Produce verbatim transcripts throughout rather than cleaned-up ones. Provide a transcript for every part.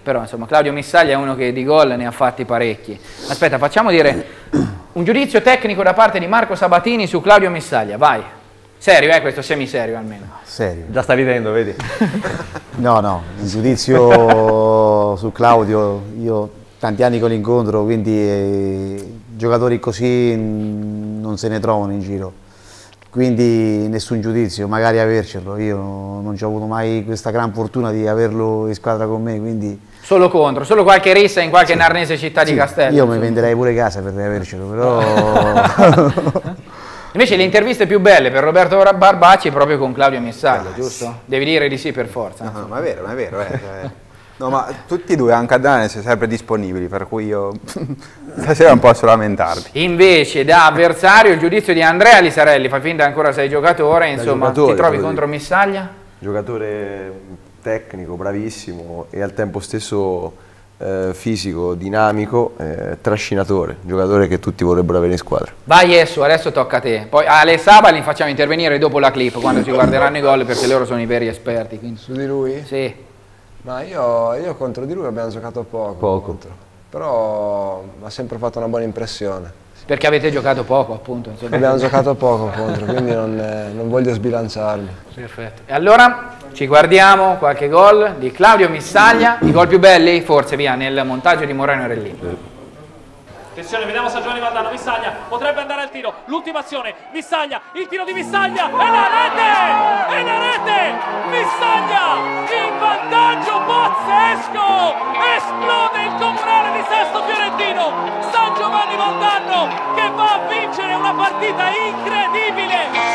però insomma Claudio Missaglia è uno che di gol ne ha fatti parecchi. Aspetta, facciamo dire un giudizio tecnico da parte di Marco Sabatini su Claudio Missaglia, vai. Serio, eh, questo semiserio almeno. Serio. Già sta ridendo, vedi? No, no, un giudizio su Claudio, io tanti anni che lo incontro, quindi eh, giocatori così non se ne trovano in giro. Quindi nessun giudizio, magari avercelo, io non ci ho avuto mai questa gran fortuna di averlo in squadra con me, quindi... Solo contro, solo qualche rissa in qualche sì. narnese città sì, di Castello. Io mi venderei pure casa per avercelo, però... Invece le interviste più belle per Roberto Barbacci è proprio con Claudio Missaglia, ah, giusto? Sì. Devi dire di sì per forza. No, no, ma è vero, ma è vero. Eh. No, ma tutti e due, anche Adriano, sono sempre disponibili, per cui io stasera non posso lamentarmi. Invece da avversario il giudizio di Andrea Lisarelli, fai finta ancora sei giocatore, insomma giocatore, ti trovi così. contro Missaglia? Giocatore tecnico, bravissimo e al tempo stesso eh, fisico, dinamico, eh, trascinatore, giocatore che tutti vorrebbero avere in squadra. Vai Esu, adesso tocca a te. Poi Ale Saba li facciamo intervenire dopo la clip, quando si guarderanno i gol, perché loro sono i veri esperti. Quindi. Su di lui? Sì. Ma io, io contro di lui abbiamo giocato poco, Poco. contro. Però mi ha sempre fatto una buona impressione. Perché avete giocato poco, appunto. Insomma. Abbiamo giocato poco contro, quindi non, eh, non voglio sbilanciarmi. Perfetto. E allora ci guardiamo qualche gol di Claudio Missaglia, i gol più belli, forse via, nel montaggio di Moreno Rellini. Attenzione, vediamo se Giovanni Valdano, Missaglia potrebbe andare al tiro, l'ultima azione, Missaglia, il tiro di Missaglia, e la rete, e la rete, Missaglia, in vantaggio pazzesco, esplode il comunale di Sesto Fiorentino, San Giovanni Valdarno che va a vincere una partita incredibile.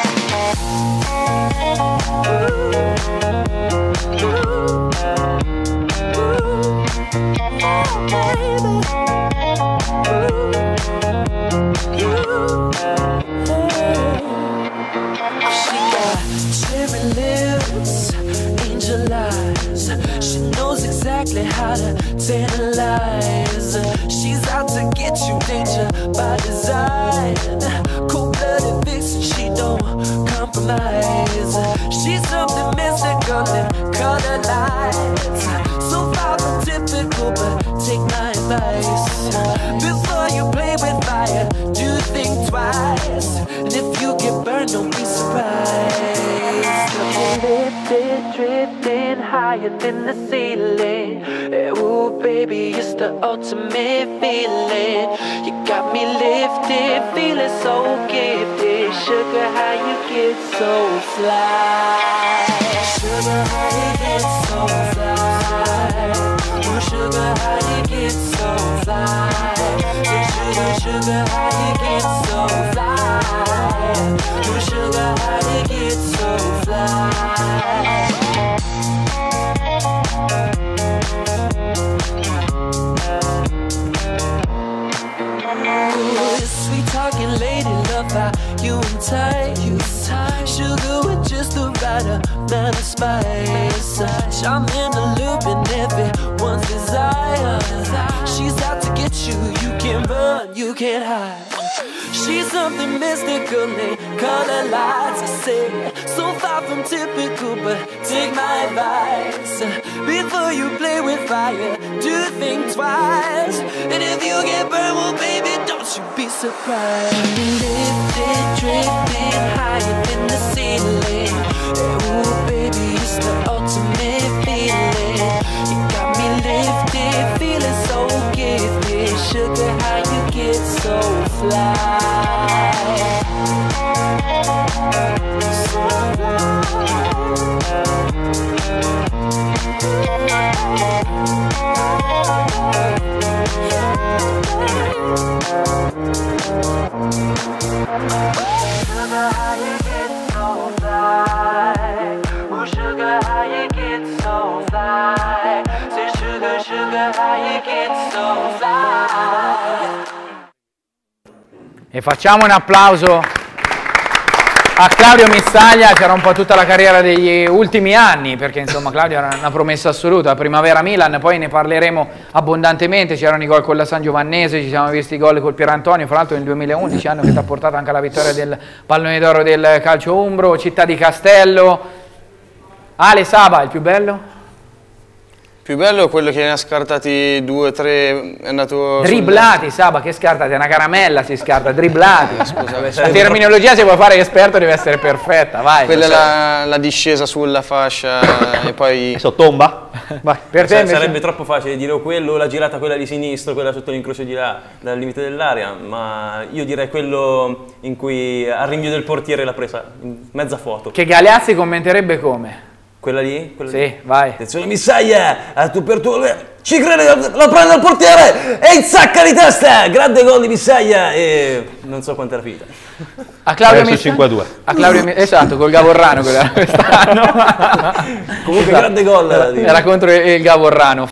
She knows exactly how to tantalize. She's out to get you, danger by design. Cold-blooded vixen, she don't compromise. She's something mystical and color lights. So far from typical, but take my advice. Before you play with fire, do think twice. And if you get burned, don't be surprised. Lifted, drifting higher than the ceiling. Ooh, baby, it's the ultimate feeling. You got me lifted, feeling so gifted. Sugar, how you get so fly? Sugar, how you get so fly? Ooh, sugar, how you get so fly? Yeah, sugar, sugar, how you get so fly? Ooh, sugar, how you get so fly? Ooh, sweet talking lady, love how you and tight, you tight. Sugar with just the right amount of spice. Charm in the loop and everyone's desire. She's out to get you, you can't run, you can't hide. She's something mystical and color lights, I say. So far from typical, but take my advice. Before you play with fire, do think twice. And if you get burned, well baby, don't you be surprised. Lifted, drifting higher than the ceiling. Ooh baby, it's the ultimate feeling. You got me lifted, feeling so gifted. Sugar, how you get so fly? So Sugar, how you get so fly? Ooh, sugar, how you get so fly? Say sugar, sugar, how you get so fly? E facciamo un applauso a Claudio Missaglia, c'era un po' tutta la carriera degli ultimi anni, perché insomma Claudio era una promessa assoluta, Primavera Milan, poi ne parleremo abbondantemente, c'erano i gol con la San Giovannese, ci siamo visti i gol col Pierantonio, fra l'altro nel duemilaundici, anno che ti ha portato anche alla vittoria del pallone d'oro del calcio umbro, Città di Castello. Ale Saba, il più bello? Più bello è quello che ne ha scartati due, tre, è andato... Driblati, Saba, che scartati? È una caramella si scarta, driblati. Scusa, la terminologia se vuoi fare esperto deve essere perfetta, vai. Quella è la, la discesa sulla fascia e poi... Adesso tomba? Vai. Per te invece... Sarebbe troppo facile dire quello, la girata quella di sinistro, quella sotto l'incrocio di là, dal limite dell'area, ma io direi quello in cui al rinvio del portiere l'ha presa, in mezza foto. Che Galeazzi commenterebbe come? Quella lì? Quella sì, lì. vai. Attenzione Missaglia, a tu per tu, ci crede, la prende il portiere e insacca di testa, grande gol di Missaglia e non so quant'era finita. A Claudio Adesso Missaglia. cinque a due. A Claudio Mi- esatto, col Gavorrano quest'anno. Comunque grande gol. Era, era contro il Gavorrano.